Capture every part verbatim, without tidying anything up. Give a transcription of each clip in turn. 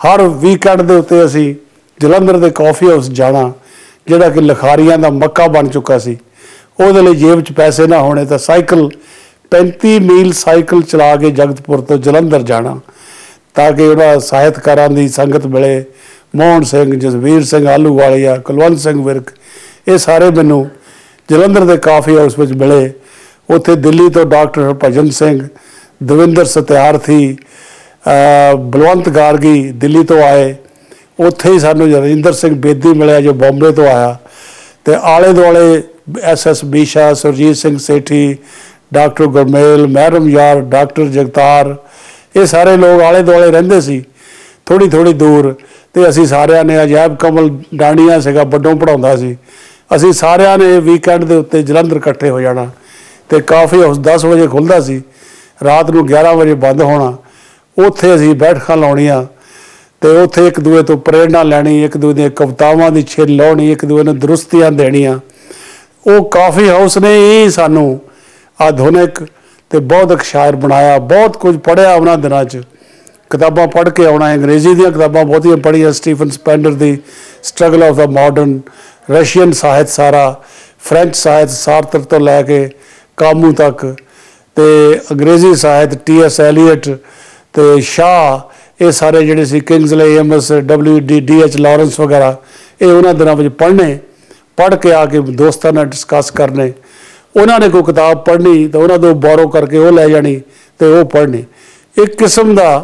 हर weekend के उत्ते असी जलंधर के कॉफ़ी हाउस जाना, जिहड़ा कि लिखारियां का मक्का बन चुका सी। उहदे लई जेब च पैसे ना होने तो साइकिल पैंती मील साइकिल चला के जगतपुर तो जलंधर जाना, ताकि उन्होंने ਸਾਹਿਤਕਾਰਾਂ की संगत मिले। मोहन सिंह, जसवीर सिंह आलूवालिया, कुलवंत सिंह विरक, ये सारे मैनू जलंधर के काफ़ी हाउस में मिले। उत्थे दिल्ली तो डॉक्टर हरभजन सिंह, दविंदर सत्यार्थी, बलवंत गार्गी दिल्ली तो आए। उत्थे ही सानू रजिंदर सिंह बेदी मिले जो बॉम्बे तो आया। तो आले दुआले S S Bisha, Surjit Singh Sethi, doctor Gurmel, Mehram Yaar, doctor Jagtar, ये सारे लोग आले दुआले रहिंदे सी थोड़ी थोड़ी दूर। तो असी सारिਆਂ ने अजैब कमल डाणिया सीगा बड्डों पढ़ाउंदा सी, असी सारिਆਂ ने वीकेंड के उत्ते जलंधर इकट्ठे हो जाना। तो काफ़ी हाउस दस बजे खुलता सी, रात को ग्यारह बजे बंद होना। उत्थे असी बैठकां लाउणियां तो उत्थे एक दूए तो प्रेरणा लैनी, एक दूए दी कवितावां दी छिल लाउणी, एक दूए नूं दुरुस्तियां देणियां। वो काफ़ी हाउस ने ही सानू आधुनिक तो बौद्धिक शायर बनाया। बहुत कुछ पढ़िया उन्होंने दिनों च, किताबां पढ़ के आना। अंग्रेजी दी किताबां बहुतियां पढ़िया, स्टीफन स्पेंडर दी struggle of the modern, Russian साहित्य सारा, फ्रेंच साहित्य सार्तर तो लैके कामू तक, तो अंग्रेजी साहित्य टी एस एलियट तो शाह, ये सारे जिहड़े सी Kingsley Amis, W D D H Lawrence वगैरह, ये उन्होंने दिनों में पढ़ने, पढ़ के आके दोस्तों ने डिस्कस करने। उन्होंने कोई किताब पढ़नी तो उन्होंने बोरो करके वो लै जानी तो वो पढ़नी। एक किस्म का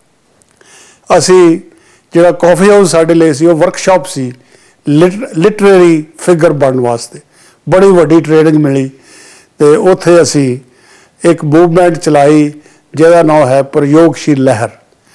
असी जिहड़ा कॉफ़ी हाउस साडे लई सी, वो वर्कशॉप सी लिट लिटरेरी फिगर बनने वास्ते। बड़ी वड्डी ट्रेनिंग मिली। तो उत्थे असी एक मूवमेंट चलाई जिहदा नाम है प्रयोगशील लहर।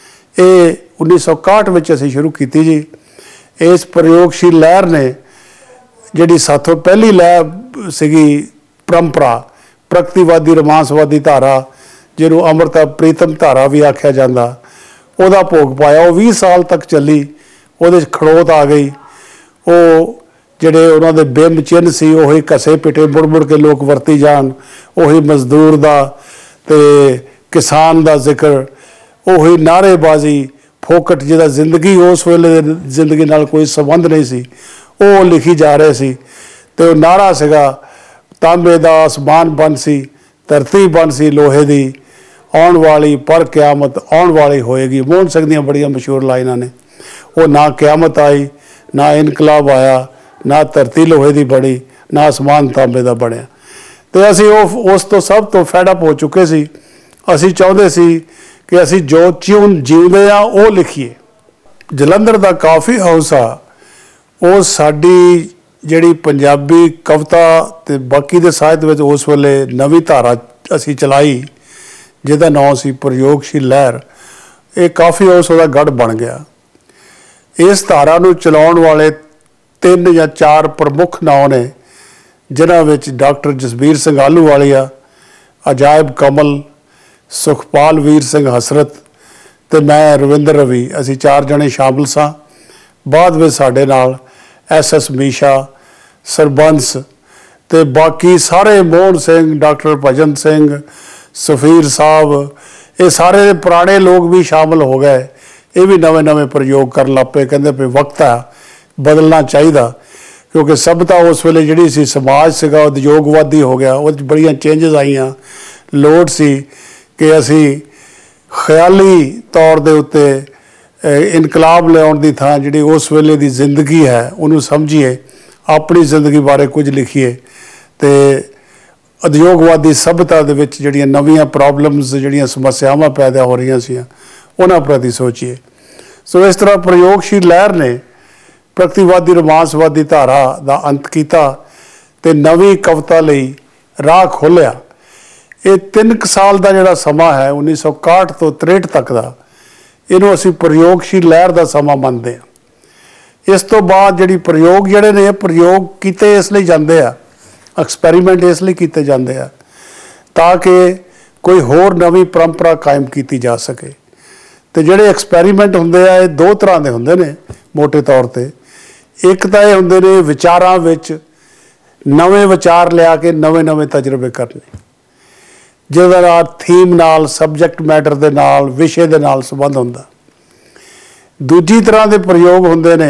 ये उन्नीस सौ इकाहठ में असी शुरू की जी। इस प्रयोगशील लहर ने जिहड़ी साथों पहली लहर सीगी परंपरा, प्रगतिवादी रोमांसवादी धारा, जिन्हों अमृता प्रीतम धारा भी आख्या जाता, वह भोग पाया। वो भी साल तक चली, वो खड़ोत आ गई। वो जिहड़े उन्होंने बिंब चिन्ह सी उही घसे पिटे मुड़ मुड़ के लोग वरती जान, उही मजदूर का ते किसान का जिक्र, उही नारेबाजी, फोकट जिहदा जिंदगी उस वेले जिंदगी नाल कोई संबंध नहीं सी, वो लिखी जा रहे सी। तो नारा सीगा तांबे दा आसमान बन सी, धरती बन सी लोहे दी, आने वाली पर क्यामत आने वाली होएगी। मोहन सिंह दी बड़ियां मशहूर लाइनां ने। वो ना क्यामत आई, ना इनकलाब आया, ना धरती लोहे दी बड़ी, ना आसमान तांबे दा बनिया। तो असी उस तो सब तो फैडअप हो चुके सी। असी चाहते सी कि असी जो चिउन जीवदे आ वो लिखीए। जलंधर दा काफ़ी हाउस आ, वो साडी जिहड़ी पंजाबी कविता ते बाकी दे साहित्य विच उस वेले नवीं धारा असी चलाई जिहदा नाम सी प्रयोगशील लहर। ये काफ़ी हाउस उहदा गढ़ बन गया। इस धारा नूं चलाउण वाले तीन या चार प्रमुख नाम ने, जिन्हां विच डॉक्टर जसबीर सिंह आलूवालिया, अजायब कमल, सुखपाल वीर सिंह हसरत ते मैं रविंदर रवि, असी चार जने शामिल सां। बाद में साडे नाल एस एस मीशा, सरबंस ते बाकी सारे, मोहन सिंह, डॉक्टर भजन सिंह, सफीर साहब, ये सारे पुराने लोग भी शामिल हो गए। ये भी नवे नवे प्रयोग कर लग पे, कहते भी वक्त है बदलना चाहिए, क्योंकि सभ्यता उस वेले जिहड़ी सी समाज सीगा उद्योगवादी हो गया, वो बड़ियां चेंजिज आईयां। लोड़ सी कि असी ख्याली तौर के उत्ते इनकलाब लियाउण दी थां जिहड़ी उस वेले दी जिंदगी है उन्होंने समझिए, अपनी जिंदगी बारे कुछ लिखिए। तो उद्योगवादी सभ्यता दे विच जिहड़ियां नवीं प्रॉब्लम्स, जिहड़ियां समस्यावां पैदा हो रही सी, उन्हां प्रति सोचिए। सो इस तरह प्रयोगशील लहर ने प्रगतिवादी रोमांसवादी धारा का अंत किया ते नवीं कविता लई राह खोलिया। ये तीन क साल का जिहड़ा समा है उन्नीस सौ इकाहठ तो त्रेहठ तक का, इनू असी प्रयोगशील लहर का समा मानते हैं। इस तो बाद जिहड़ी प्रयोग जिहड़े ने प्रयोग किए इसलिए जाते हैं, एक्सपैरीमेंट इसलिए किए जाते हैं ताकि कोई होर नवीं परंपरा कायम की जा सके। तो जिहड़े एक्सपैरीमेंट होंदे आ ये दो तरह के होंदे ने मोटे तौर पर। एक तो ये होंदे ने विचारां विच नवे विचार लिया के नवे नवे तजर्बे करने, जिहदा थीम नाल, सबजैक्ट मैटर दे नाल, विषय दे नाल संबंध हुंदा। दूजी तरह के प्रयोग होंदे ने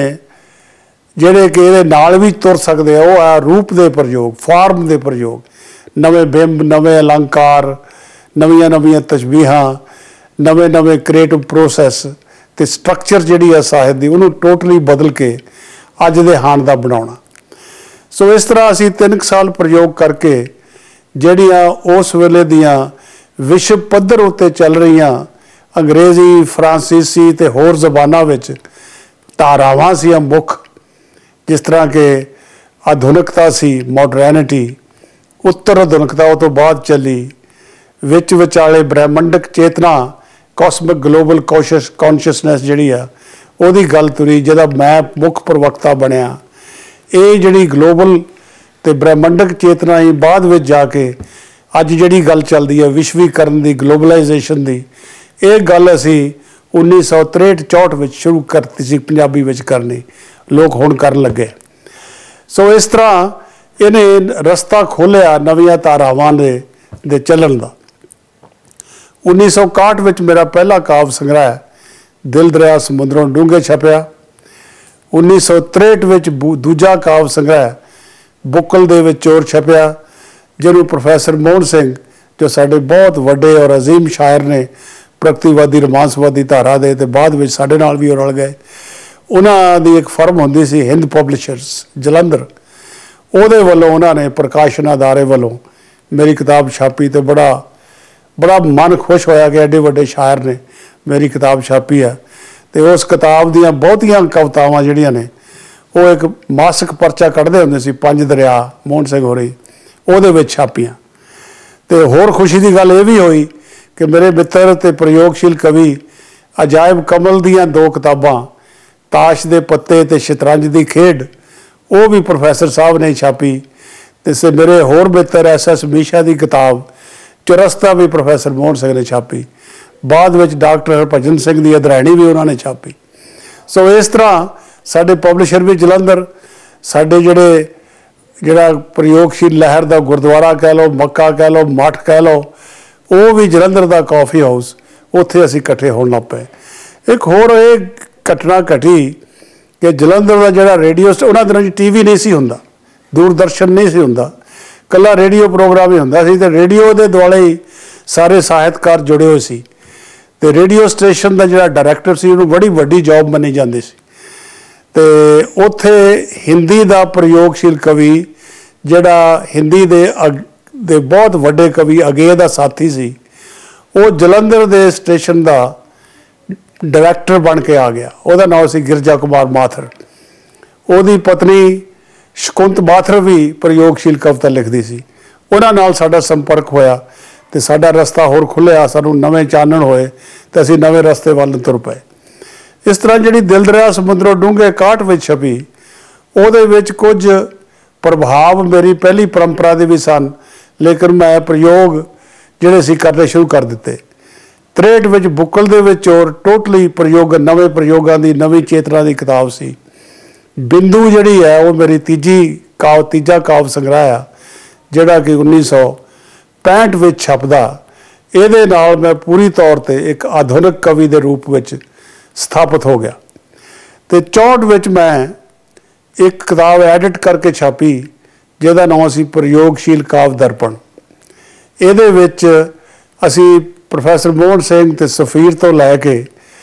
ਜਿਹੜੇ कि ਇਹਦੇ ਨਾਲ भी तुर सकते हैं, वो है रूप के प्रयोग, फॉर्म के प्रयोग, नवे बिंब, नवे अलंकार, नवीं नवीं तशबीहां, नवे नवे क्रिएटिव प्रोसैस ते स्ट्रक्चर जिहड़ी है साहित्य दी उन्होंने टोटली बदल के अज दे हाण दा बनाउणा। सो इस तरह असीं तीन साल प्रयोग करके जिहड़ियां उस वेले दियां विश्व पद्धर उत्ते चल रहीआं अंग्रेजी, फ्रांसीसी ते होर ज़बानां विच धारावां सीआं मुख, जिस तरह के आधुनिकता सी, मॉडर्निटी, उत्तर आधुनिकता उस तो बाद चली, विच विचाले ब्रह्मंडक चेतना, कॉस्मिक ग्लोबल कॉशियस कॉन्शियसनैस जिहड़ी आ उहदी गल तुरी, जिहदा मैं मुख प्रवक्ता बनया। ये जिहड़ी ग्लोबल ते ब्रह्मंडक चेतना ही बाद विच जाके अज जिहड़ी गल चलदी है विश्वीकरण दी, ग्लोबलाइजेशन दी, ये गल असी उन्नीस सौ त्रेहठ चौहठ विच शुरू करती सी पंजाबी विच करनी, लोग हुण करन लगे। सो इस तरह इन्हें रस्ता खोलिया नवीं धारावां दे दे चलन दा। उन्नीस सौ इकाहठ विच मेरा पहला काव्य संग्रह दिल दरिया समुद्रों डूंघे छपया। उन्नीस सौ त्रेहठ विच दूजा काव्य संग्रह बुकल दे विच चोर छपया, जिन्हों प्रोफैसर मोहन सिंह जो साडे बहुत वड्डे और अजीम शायर ने प्रगतिवादी रोमांसवादी धारा दे ते बाद विच साडे नाल भी रल गए। उन्हां दी एक फर्म होंदी सी हिंद पब्लिशर्स जलंधर, उहदे वल्लों उन्होंने प्रकाशन अदारे वल्लों मेरी किताब छापी तो बड़ा बड़ा मन खुश होया कि एडे वड्डे शायर ने मेरी किताब छापी है। तो उस किताब दियां बहुतियां कवितावां जिहड़ियां ने वो एक मासिक पर्चा कढ़दे हुंदे सी पंज दरिया मोहन सिंह होरी, उहदे विच छापियां। तो होर खुशी की गल ये भी हुई कि मेरे मित्र ते प्रयोगशील कवि अजायब कमल दियां दो किताबां ताश दे पत्ते ते शतरंज दी खेड वो भी प्रोफैसर साहब ने छापी। ते से मेरे होर मित्र एस एस मीशा की किताब चौरस्ता भी प्रोफैसर मोहन सिंह ने छापी। बाद विच डॉक्टर हरभजन सिंह की अधरैणी भी उन्होंने छापी। सो इस तरह साडे पब्लिशर भी जलंधर, साडे जिहड़े जिहड़ा प्रयोगशील लहर का गुरुद्वारा कह लो, मक्का कह लो, मठ कह लो, वो भी जलंधर का कॉफी हाउस, उत्थे असीं इकट्ठे होण लग पे। एक होर ये घटना घटी कि जलंधर का जिहड़ा रेडियो उन्हां दिनां टी वी नहीं सी हुंदा, दूरदर्शन नहीं सी हुंदा, कला रेडियो प्रोग्राम ही हुंदा सी। ते रेडियो के दुआले ही सारे साहित्यकार जुड़े हुए सी। ते रेडियो स्टेशन का जिहड़ा डायरैक्टर सी उहनूं बड़ी वड्डी जॉब मनी जाती सी। ते उत्थे हिंदी का प्रयोगशील कवि जिहड़ा हिंदी दे दे बहुत वड्डे कवि अगे दा साथी सी, वो जलंधर दे स्टेशन का डायरैक्टर बन के आ गया। उहदा नाम सी गिरजा कुमार माथर। उहदी पत्नी शकुंत माथर भी प्रयोगशील कविता लिखती सी। उन्हां नाल साडा संपर्क होया ते साडा रस्ता होर खुलिया, सानूं नवें चानण होए ते असीं नवें रस्ते वल तुर पए। इस तरह जिहड़ी दिल दरिया समुद्रों डूंघे इकाहठ विच छपी, उहदे विच कुछ प्रभाव मेरी पहली परंपरा दे भी सन, लेकिन मैं प्रयोग जिहड़े सी करने शुरू कर दिते। त्रेहठ विच बुकल दे विच और टोटली प्रयोग नवे प्रयोगां दी नवीं चेतना की किताब सी। बिंदु जिहड़ी है वो मेरी तीजी काव तीजा काव्य संग्रह आ, जिहड़ा कि उन्नीस सौ पैंठ विच छपदा। इहदे नाल मैं पूरी तौर पर एक आधुनिक कवि के रूप में स्थापित हो गया। तो चौंठ विच मैं एक किताब एडिट करके छापी जिहदा नाम सी प्रयोगशील काव्य दर्पण। इहदे विच असीं प्रोफैसर मोहन सिंह ते सफीर तो लैके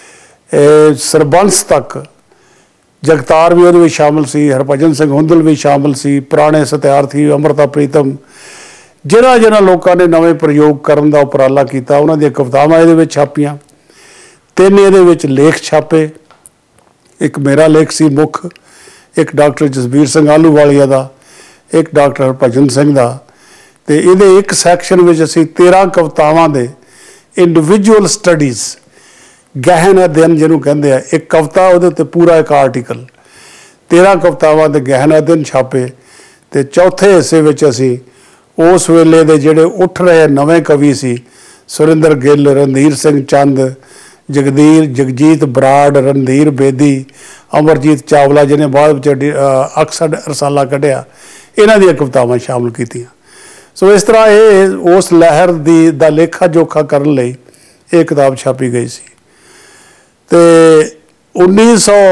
सरबंस तक, जगतार भी उहदे शामिल सी, हरभजन सिंह हुंदल भी शामिल सी, पुराने सत्यार्थी अमृता प्रीतम, जिन्हां जिन्हां लोगों ने नवे प्रयोग करन दा उपराला कीता, उन्हां दी कवितावां इहदे विच छापियां। तीन इहदे विच लेख छापे, एक मेरा लेख सी मुख, एक डॉक्टर जसबीर सिंह आलूवालिया दा, एक डॉक्टर हरभजन सिंह दा। ते इहदे एक सैक्शन विच असीं तेरह कवितावां दे इंडिविजुअल स्टडीज़, गहन अध्ययन जिन्हों कहते हैं, एक कविता उहदे उत्ते पूरा एक आर्टिकल, तेरह कवितावां दे गहन अध्ययन छापे। ते चौथे हिस्से विच असीं उस वेले दे जिहड़े उठ रहे नवे कवि सी, सुरिंदर गिल, रणधीर सिंह चंद, जगदीर जगजीत बराड़, रणधीर बेदी, अमरजीत चावला जिन्हें बाद अक्सर रसाला कढ़िया, इन्हां दी कवितावां शामिल कीतियां। सो इस तरह ये उस लहर दी दा लेखा जोखा करन लई ये किताब छापी गई सी। ते उन्नीस सौ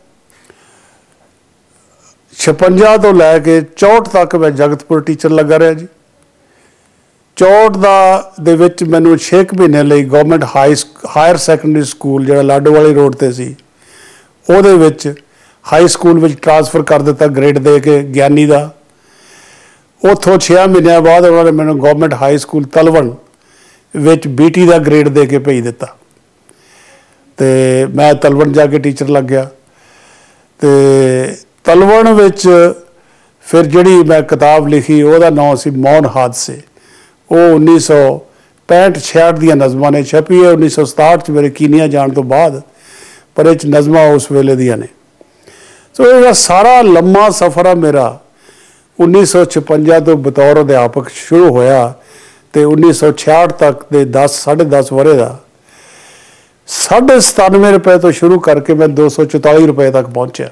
छपंजा तो लैके चौंठ तक मैं जगतपुर टीचर लगा रहा जी। चौंठ का दे विच मैनू छे महीने लिए government high higher secondary school जो लाडोवाली रोड पर सी उहदे विच हाई स्कूल में ट्रांसफर कर दिता ग्रेड दे के ज्ञानी का। उतों छे महीनों बाद उन्होंने मैंने गौरमेंट हाई स्कूल तलवण विच बीटी का ग्रेड दे के भेज दिता तो मैं तलवण जाके टीचर लग गया। तो तलवण विच फिर जिहड़ी मैं किताब लिखी वह नाम सी मौन हादसे। वो उन्नीस सौ पैंठ छियाठ दियां नज़मां ने छपी है उन्नीस सौ सताहठ मेरे कीनिया जाने तो बाद, पर इह नज़मां उस वेले दियां ने। सो यह सारा लम्मा सफ़र है मेरा उन्नीस सौ छपंजा तो बतौर अध्यापक शुरू होया तो उन्नीस सौ छियाठ तक दे दस साढ़े दस वरे का साढ़े सतानवे रुपए तो शुरू करके मैं दो सौ चौताली रुपए तक पहुँचा।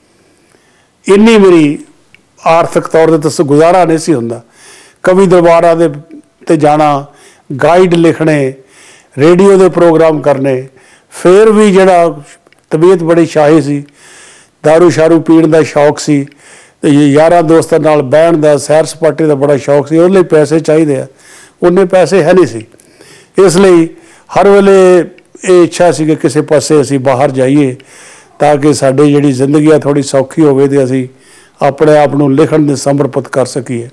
इन्नी मेरी आर्थिक तौर पर गुजारा नहीं सी हुंदा। कवि दरबारा दे ते जाना, गाइड लिखने, रेडियो के प्रोग्राम करने, फिर भी जड़ा तबीयत बड़ी शाही सी, दारू शारू पीण का शौक सी, तो यारां दोस्तां नाल बहन का सैर सपाटे का बड़ा शौक सी। उसले पैसे चाहिए आ, उन्ने पैसे है नहीं सी, इसलिए हर वेले ये इच्छा सी कि किसी पासे असीं बाहर जाइए ताकि साडी जिहड़ी जिंदगी आ थोड़ी सौखी होवे ते असीं अपने आप नूं लिखण दे समर्पित कर सकीए।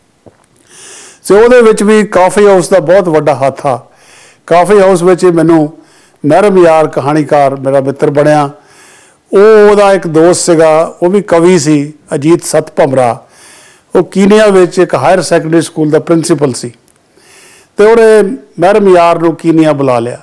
सो उहदे विच भी कॉफी हाउस का बहुत वड्डा हत्थ आ। कॉफी हाउस विच मैनू महरम यार कहानीकार मेरा मित्र बनया। ਉਹਦਾ एक दोस्त ਸੀਗਾ, वो भी कवि सी, अजीत सत भमरा। वो कीनिया विच एक हायर सैकेंडरी स्कूल का प्रिंसीपल सी ते उन्हें महरम यार नूं कीनिया बुला लिया।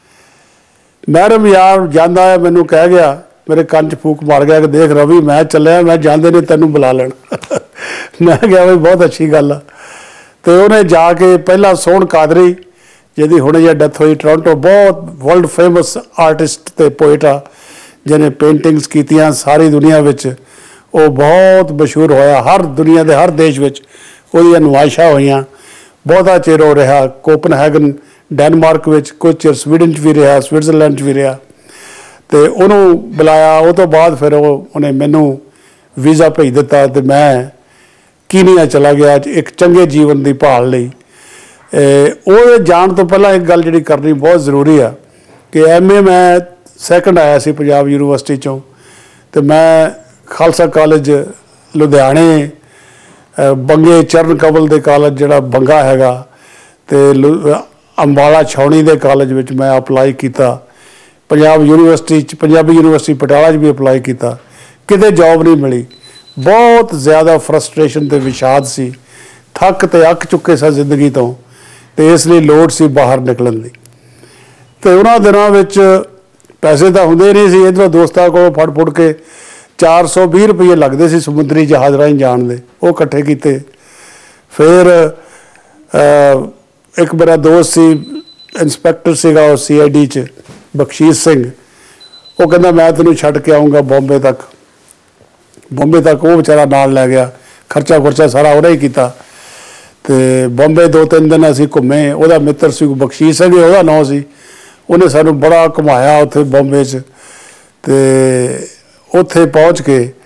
महरम यार जांदा है मैनू कह गया, मेरे कंन च फूक मार गया कि देख रवि मैं चलिया, मैं जांदे ने तैनूं बुला लेना। मैं कहा भी बहुत अच्छी गल आ। तो उन्हें जाके पहला सोहन कादरी जिहदी हुणे जिह डैथ हुई टोरंटो, बहुत वर्ल्ड फेमस आर्टिस्ट ते पोइट आ जिन्हें पेंटिंग्स कीतियां सारी दुनिया विच, वो बहुत मशहूर होया। हर दुनिया के हर देश विच उहदियां नुमाइशां होईयां। बहुता चिर हो रहा कोपनहैगन डेनमार्क विच, कुछ चिर स्वीडन च भी रहा, स्विट्जरलैंड च भी रहा। तो उन्होंने बुलाया। उस तो बाद फिर उन्हें मैनू वीज़ा भेज दिता तो मैं कीनिया चला गया एक चंगे जीवन की भाल लई। वो जाण तो पहला एक गल जिहड़ी करनी बहुत जरूरी है कि एम ए मैं सैकंड आया सी पंजाब यूनिवर्सिटी चों, तो मैं खालसा कॉलेज लुधियाने बंगे चरण कमल के कॉलेज जिहड़ा बंगा हैगा तो अंबाला छाउणी के कॉलेज में मैं अपलाई किया। पंजाब यूनिवर्सिटी पंजाबी यूनिवर्सिटी पटियाला भी अपलाई किया, किते जॉब नहीं मिली। बहुत ज़्यादा फ्रस्ट्रेशन ते विषाद सी, थक ते अक चुके सा जिंदगी तो, तो इसलिए लोड़ सी बाहर निकलन दी। तो उन्होंने दिनों विच पैसे तो होंदे नहीं सी, इधरों दोस्तों को फड़ फुड़ के चार सौ भी रुपये लगते सी समुद्री जहाज राही जाण दे, वो इकट्ठे किए। फिर एक मेरा दोस्त सी इंस्पैक्टर सीगा सी आई डी च बख्शीश सिंह, वो कहता मैं तेनों छड्ड के आऊँगा बॉम्बे तक। बॉम्बे तक वो बेचारा नाल लै गया, खर्चा खुर्चा सारा उन्हें ही किया। तो बॉम्बे दो तीन दिन असीं घूमे। वह मित्र सी बख्शीश सिंह वह नाम सी, उन्हें सानू बड़ा घुमाया उत्थे बॉम्बे च। ते उत्थे पहुँच के